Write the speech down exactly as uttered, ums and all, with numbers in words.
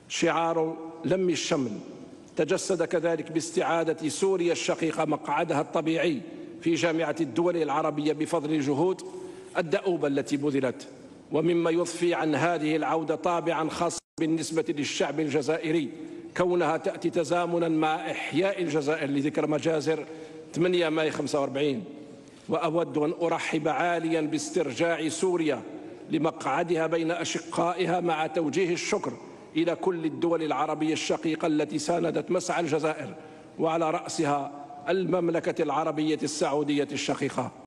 شعار لم الشمل تجسد كذلك باستعادة سوريا الشقيقة مقعدها الطبيعي في جامعة الدول العربية بفضل الجهود الدؤوبة التي بذلت، ومما يضفي عن هذه العودة طابعا خاصا بالنسبة للشعب الجزائري كونها تأتي تزامنا مع إحياء الجزائر لذكرى مجازر ثمانية ماي خمسة وأربعين. وأود أن أرحب عاليا باسترجاع سوريا لمقعدها بين أشقائها، مع توجيه الشكر إلى كل الدول العربية الشقيقة التي ساندت مسعى الجزائر، وعلى رأسها المملكة العربية السعودية الشقيقة.